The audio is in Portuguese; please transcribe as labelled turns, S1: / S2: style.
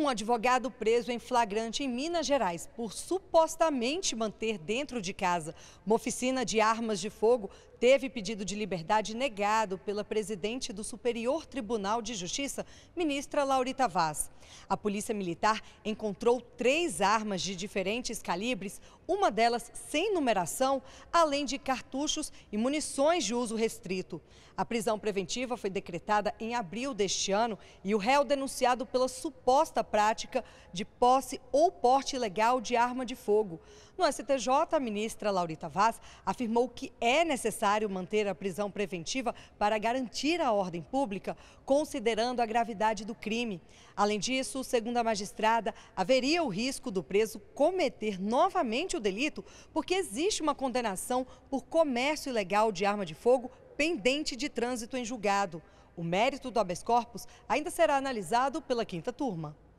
S1: Um advogado preso em flagrante em Minas Gerais por supostamente manter dentro de casa uma oficina de armas de fogo teve pedido de liberdade negado pela presidente do Superior Tribunal de Justiça, ministra Laurita Vaz. A Polícia Militar encontrou 3 armas de diferentes calibres, uma delas sem numeração, além de cartuchos e munições de uso restrito. A prisão preventiva foi decretada em abril deste ano e o réu denunciado pela suposta prática de posse ou porte ilegal de arma de fogo. No STJ, a ministra Laurita Vaz afirmou que é necessário manter a prisão preventiva para garantir a ordem pública, considerando a gravidade do crime. Além disso, segundo a magistrada, haveria o risco do preso cometer novamente o delito, porque existe uma condenação por comércio ilegal de arma de fogo pendente de trânsito em julgado. O mérito do habeas corpus ainda será analisado pela 5ª turma.